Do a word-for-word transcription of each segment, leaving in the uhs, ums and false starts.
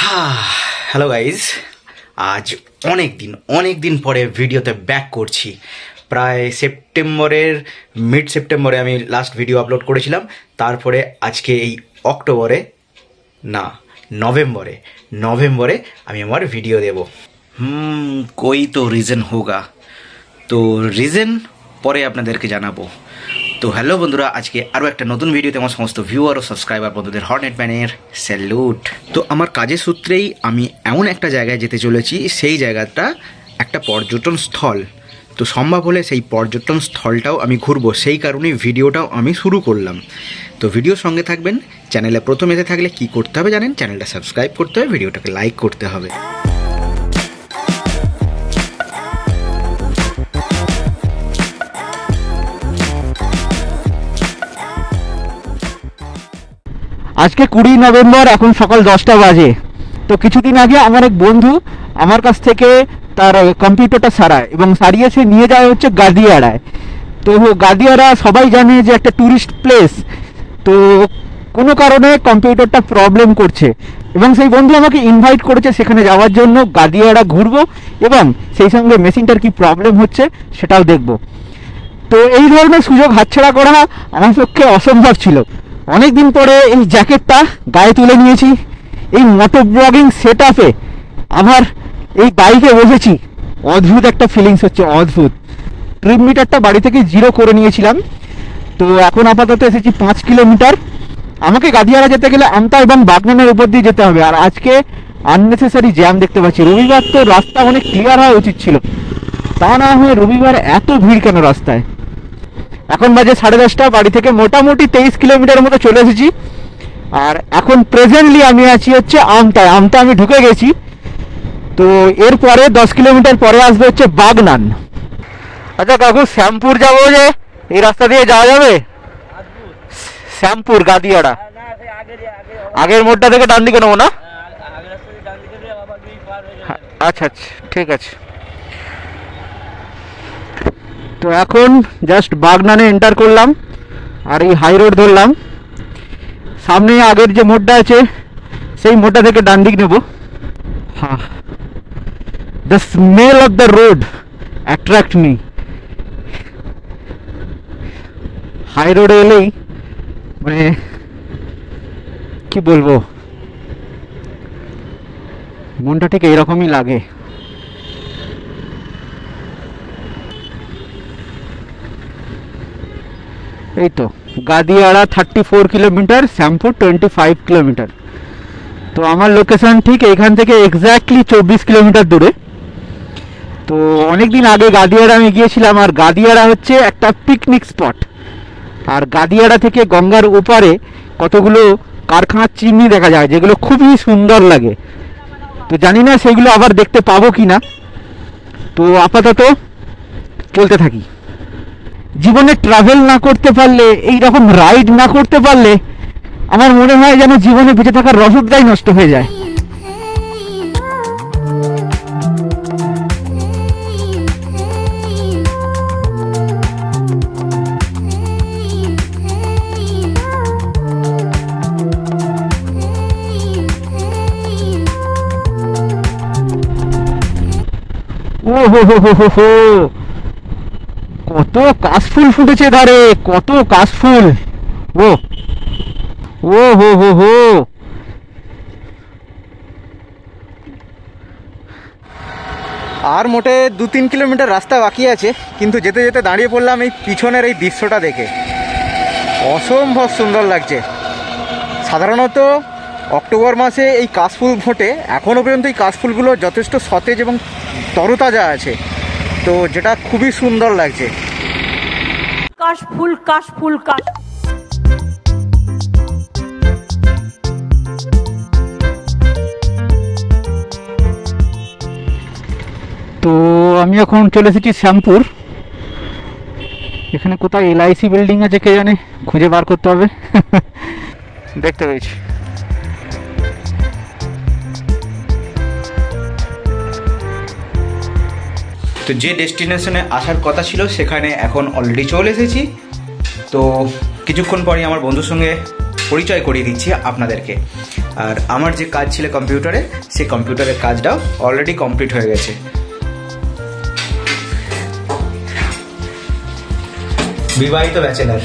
Hello guys, আজ অনেক দিন অনেক দিন পরে ভিডিওতে ব্যাক করছি। প্রায় সেপ্টেম্বরের মিড সেপ্টেম্বরে আমি লাস্ট ভিডিও আপলোড করেছিলাম। তারপরে আজকে এই অক্টোবরে না নভেম্বরে নভেম্বরে আমি আমার ভিডিও দেব। হুম কোই তো রিজন হোগা, তো রিজন পরে আপনাদেরকে জানাবো। তো হ্যালো বন্ধুরা, আজকে আরও একটা নতুন ভিডিওতে আমার সমস্ত ভিউয়ার ও সাবস্ক্রাইবার বন্ধুদের হর্নেট ম্যানের স্যালুট। তো আমার কাজের সূত্রেই আমি এমন একটা জায়গায় যেতে চলেছি, সেই জায়গাটা একটা পর্যটন স্থল। তো সম্ভব হলে সেই পর্যটন স্থলটাও আমি ঘুরবো, সেই কারণেই ভিডিওটাও আমি শুরু করলাম। তো ভিডিওর সঙ্গে থাকবেন। চ্যানেলে প্রথম এসে থাকলে কি করতে হবে জানেন, চ্যানেলটা সাবস্ক্রাইব করতে হবে, ভিডিওটাকে লাইক করতে হবে। আজকে কুড়ি নভেম্বর, এখন সকাল দশটা বাজে। তো কিছুদিন আগে আমার এক বন্ধু আমার কাছ থেকে তার কম্পিউটারটা সারায় এবং সারিয়ে সে নিয়ে যায় হচ্ছে গাদিয়াড়ায়। তো গাদিয়াড়া সবাই জানে যে একটা ট্যুরিস্ট প্লেস। তো কোনো কারণে কম্পিউটারটা প্রবলেম করছে এবং সেই বন্ধু আমাকে ইনভাইট করেছে সেখানে যাওয়ার জন্য, গাদিয়াড়া ঘুরবো এবং সেই সঙ্গে মেশিনটার কি প্রবলেম হচ্ছে সেটাও দেখব। তো এই ধরনের সুযোগ হাতছাড়া করা আমার পক্ষে অসম্ভব ছিল। অনেক দিন পরে এই জ্যাকেটটা গায়ে তুলে নিয়েছি, এই মোটো ব্লগিং সেট আপে আবার এই বাইকে বসেছি। অদ্ভুত একটা ফিলিংস হচ্ছে, অদ্ভুত। ট্রিপ মিটারটা বাড়ি থেকে জিরো করে নিয়েছিলাম। তো এখন আপাতত এসেছি পাঁচ কিলোমিটার। আমাকে গাদিয়াড়া যেতে গেলে আমতা এবং বাগনানের উপর দিয়ে যেতে হবে, আর আজকে আননেসেসারি জ্যাম দেখতে পাচ্ছি। রবিবার তো রাস্তা অনেক ক্লিয়ার হওয়া উচিত ছিল, তা না হয়ে রবিবার এত ভিড় কেন রাস্তায়। এখন বাজে সাড়ে দশটা, বাড়ি থেকে মোটামুটি তেইশ কিলোমিটার মতো চলে এসেছি। আর এখন প্রেজেন্টলি আমি আছি হচ্ছে আমতায়। আমতা আমি ঢুকে গেছি। তো এরপরে দশ কিলোমিটার পরে আসবে হচ্ছে বাগনান। আচ্ছা কাকু, শ্যামপুর যাবো, যে এই রাস্তা দিয়ে যাওয়া যাবে? শ্যামপুর গাদিয়াড়া আগের মোড়টা থেকে ডান দিকে নেবো না? আচ্ছা আচ্ছা ঠিক আছে। তো এখন জাস্ট বাগনানে এন্টার করলাম আর এই হাই রোড ধরলাম। সামনে আগের যে মোড়টা আছে সেই মোড়টা থেকে ডান দিক নেব। হ্যাঁ, the smell of the road attract me. High রোডে এলেই মানে কি বলবো, মনটা ঠিক এইরকমই লাগে। এই তো Gadiara thirty four kilometre, Shyampur twenty five kilometre. তো আমার লোকেশন ঠিক এখান থেকে এক্স্যাক্টলি চব্বিশ কিলোমিটার দূরে। তো অনেকদিন আগে গাদিয়াড়া আমি গিয়েছিলাম, আর গাদিয়াড়া হচ্ছে একটা পিকনিক স্পট। আর গাদিয়াড়া থেকে গঙ্গার ওপারে কতগুলো কারখানার চিমনি দেখা যায়, যেগুলো খুবই সুন্দর লাগে। তো জানি না সেগুলো আবার দেখতে পাবো কি না। তো আপাতত চলতে থাকি। জীবনে ট্রাভেল না করতে পারলে, এই রকম রাইড না করতে পারলে আমার মনে হয় যেন জীবনে বেঁচে থাকার রসদটাই নষ্ট হয়ে যায়। ও হো হো হো হো, কত কাশফুল ফুটেছে ধারে, কত কাশফুল। ও ও হো হো হো। আর মোটে দু তিন কিলোমিটার রাস্তা বাকি আছে, কিন্তু যেতে যেতে দাঁড়িয়ে পড়লাম এই পিছনের এই দৃশ্যটা দেখে। অসম্ভব সুন্দর লাগছে। সাধারণত অক্টোবর মাসে এই কাশফুল ফোটে, এখনও পর্যন্ত এই কাশফুলগুলো যথেষ্ট সতেজ এবং তরতাজা আছে। তো যেটা খুবই সুন্দর লাগছে। কাশফুল কাশফুল কাশ। তো আমি এখন চলে এসেছি শ্যামপুর। এখানে কোথায় এলআইসি বিল্ডিং আছে কে জানে, খুঁজে বার করতে হবে। দেখতে পেয়েছি। তো যে ডেস্টিনেশনে আসার কথা ছিল সেখানে এখন অলরেডি চলে এসেছি। তো কিছুক্ষণ পরে আমার বন্ধুর সঙ্গে পরিচয় করিয়ে দিচ্ছি আপনাদেরকে। আর আমার যে কাজ ছিল কম্পিউটারে, সেই কম্পিউটারের কাজটাও অলরেডি কমপ্লিট হয়ে গেছে। বিবাহিত ব্যাচেলার,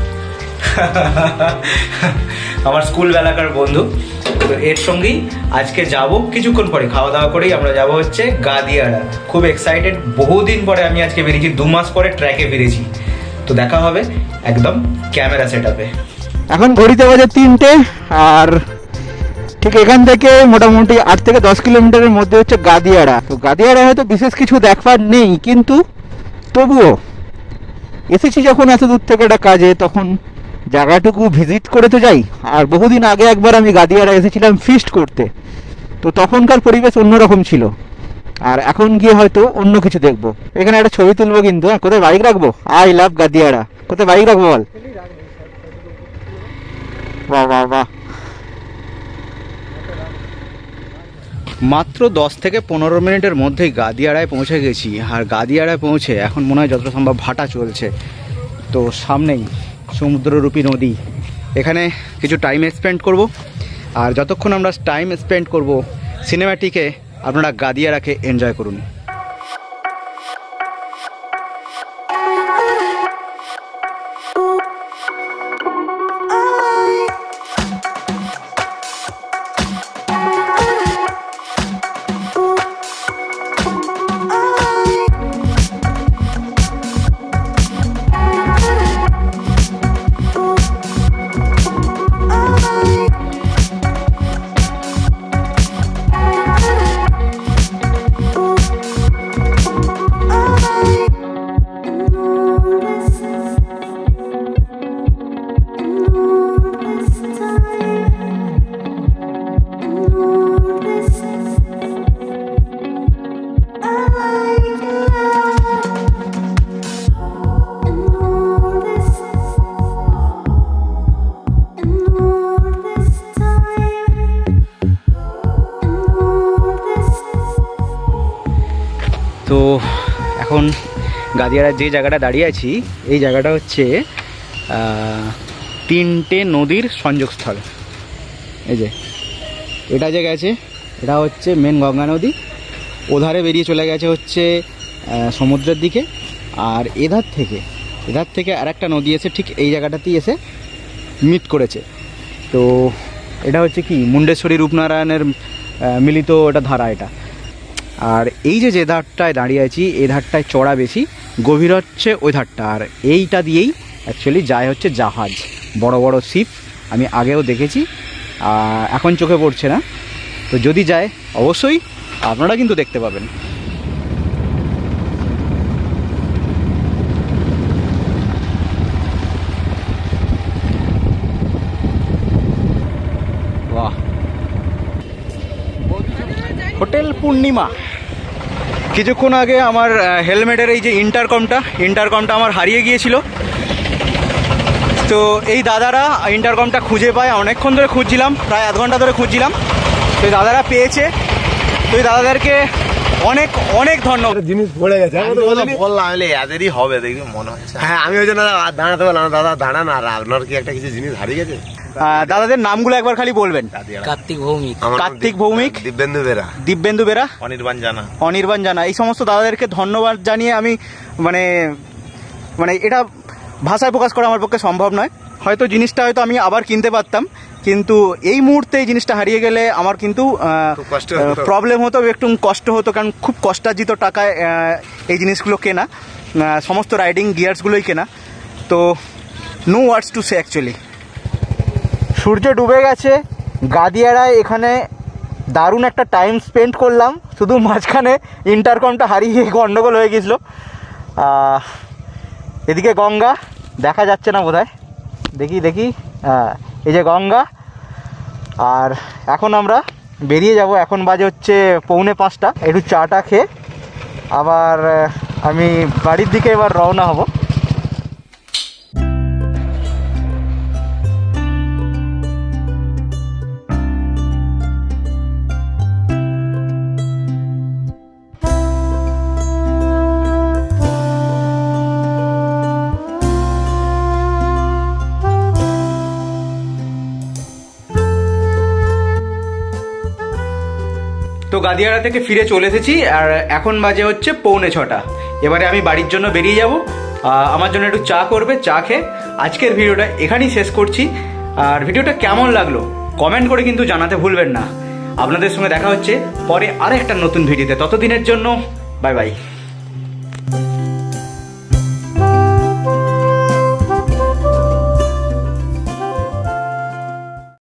আমার স্কুল বেলাকার বন্ধু। তো এর সঙ্গেই আজকে যাব, কিছুক্ষণ পরে খাওয়া দাওয়া করেই আমরা যাব হচ্ছে গাদিয়াড়া। খুব এক্সাইটেড, বহুদিন পরে আমি আজকে বেরিয়েছি, দু মাস পরে ট্র্যাকে বেরিয়েছি। তো দেখা হবে একদম ক্যামেরা সেট আপে। এখন ঘড়িতে বাজে তিনটে, আর ঠিক এখান থেকে মোটামুটি আট থেকে দশ কিলোমিটারের মধ্যে হচ্ছে গাদিয়াড়া। তো গাদিয়াড়া হয়তো বিশেষ কিছু দেখবার নেই, কিন্তু তবুও এসেছি যখন এত দূর থেকে একটা কাজে, তখন জায়গাটুকু ভিজিট করে তো যাই। আর বহুদিন আগে একবার আমি গাদিয়াড়া এসেছিলাম ফিস্ট করতে, তো তখনকার পরিবেশ অন্যরকম ছিল। আর এখন গিয়ে হয়তো অন্য কিছু দেখবো। এখানে একটা ছবি তুলবো, কিন্তু কোথায় বাইক রাখবো? I love Gadiara. কোথায় বাইক রাখবো বল? বাহ বাহ বাহ। মাত্র দশ থেকে পনেরো মিনিটের মধ্যেই গাদিয়াড়ায় পৌঁছে গেছি। আর গাদিয়াড়ায় পৌঁছে এখন মনে হয় যতটা সম্ভব ভাটা চলছে। তো সামনেই সমুদ্ররূপী নদী, এখানে কিছু টাইম স্পেন্ড করব। আর যতক্ষণ আমরা টাইম স্পেন্ড করব সিনেমাটিকে, আপনারা গাদিয়াড়াকে এনজয় করুন। তো এখন গাদিয়াড়ার যে জায়গাটা দাঁড়িয়ে আছি, এই জায়গাটা হচ্ছে তিনটে নদীর সংযোগস্থল। এই যে এটা যে গেছে, এটা হচ্ছে মেন গঙ্গা নদী। ওধারে বেরিয়ে চলে গেছে হচ্ছে সমুদ্রের দিকে। আর এধার থেকে এধার থেকে আর একটা নদী এসে ঠিক এই জায়গাটাতেই এসে মিট করেছে। তো এটা হচ্ছে কি মুন্ডেশ্বরী রূপনারায়ণের মিলিত এটা ধারা এটা। আর এই যে যে ধারটায় দাঁড়িয়ে আছি, এই ধারটায় চড়া বেশি, গভীর হচ্ছে ওই ধারটা। আর এইটা দিয়েই অ্যাকচুয়ালি যায় হচ্ছে জাহাজ, বড় বড় শিপ। আমি আগেও দেখেছি, এখন চোখে পড়ছে না। তো যদি যায় অবশ্যই আপনারা কিন্তু দেখতে পাবেন। বাহ, হোটেল পূর্ণিমা। কিছুক্ষণ আগে আমার হেলমেটের এই যে ইন্টারকমটা ইন্টারকমটা আমার হারিয়ে গিয়েছিল। তো এই দাদারা ইন্টারকমটা খুঁজে পায়, অনেকক্ষণ ধরে খুঁজছিলাম, প্রায় আধ ঘন্টা ধরে খুঁজছিলাম। তো এই দাদারা পেয়েছে। তো এই দাদাদেরকে অনেক অনেক ধন্যবাদ। জিনিস পড়ে গেছে বললাম এদেরই হবে দেখি মনে হচ্ছে। হ্যাঁ আমি ওই জন্য দাঁড়াতে পারলাম না। দাদা দাঁড়ান, আর আপনার কি একটা কিছু জিনিস হারিয়ে গেছে? দাদাদের নামগুলো একবার খালি বলবেন। কার্তিক ভৌমিক, কার্তিক ভৌমিক, দিব্যেন্দু বেরা, দিব্যেন্দু বেরা, অনির্বাণ জানা, অনির্বাণ জানা। এই সমস্ত দাদাদেরকে ধন্যবাদ জানিয়ে আমি মানে মানে এটা ভাষায় প্রকাশ করা আমার পক্ষে সম্ভব নয়। হয়তো জিনিসটা হয়তো আমি আবার কিনতে পারতাম, কিন্তু এই মুহূর্তে এই জিনিসটা হারিয়ে গেলে আমার কিন্তু প্রবলেম হতো, একটু কষ্ট হতো। কারণ খুব কষ্টার্জিত টাকায় এই জিনিসগুলো কেনা, সমস্ত রাইডিং গিয়ার্সগুলোই কেনা। তো no words to say actually. সূর্য ডুবে গেছে গাদিয়াড়ায়। এখানে দারুণ একটা টাইম স্পেন্ড করলাম, শুধু মাঝখানে ইন্টারকমটা হারিয়ে গন্ডগোল হয়ে গেছিলো। এদিকে গঙ্গা দেখা যাচ্ছে না বোধহয়, দেখি দেখি হ্যাঁ এই যে গঙ্গা। আর এখন আমরা বেরিয়ে যাব। এখন বাজে হচ্ছে পৌনে পাঁচটা। একটু চাটা খেয়ে আবার আমি বাড়ির দিকে এবার রওনা হব। গাদিয়াড়া থেকে ফিরে চলে এসেছি আর এখন বাজে হচ্ছে পৌনে ছটা। এবারে আমি বাড়ির জন্য বেরিয়ে যাব। আমার জন্য একটু চা করবে, চা খেয়ে আজকের ভিডিওটা এখানেই শেষ করছি। আর ভিডিওটা কেমন লাগলো কমেন্ট করে কিন্তু জানাতে ভুলবেন না। আপনাদের সঙ্গে দেখা হচ্ছে পরে আর একটা নতুন ভিডিওতে। ততদিনের জন্য বাই বাই।